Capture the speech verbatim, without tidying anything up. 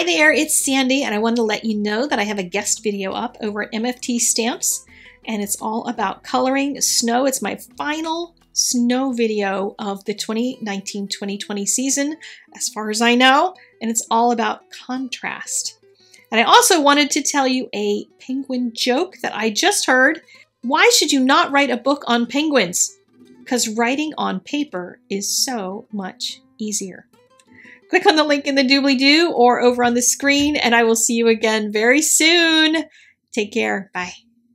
Hi there, it's Sandy, and I wanted to let you know that I have a guest video up over at M F T Stamps, and it's all about coloring snow. It's my final snow video of the twenty nineteen twenty twenty season, as far as I know, and it's all about contrast. And I also wanted to tell you a penguin joke that I just heard. Why should you not write a book on penguins? Because writing on paper is so much easier. Click on the link in the doobly-doo or over on the screen, and I will see you again very soon. Take care. Bye.